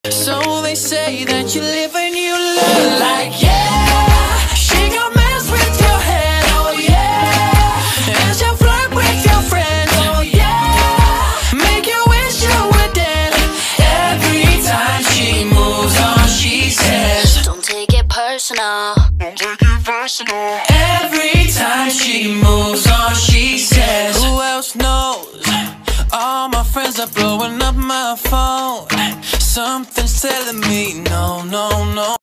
So they say that you live and you learn. Like, yeah, she gon' mess with your head, oh yeah. And she'll flirt with your friends, oh yeah. Make you wish you were dead. Every time she moves on, she says, don't take it personal. Don't take it personal. Every time she moves on, she says, who else knows? All my friends are blowing up my phone. Something's telling me no, no, no.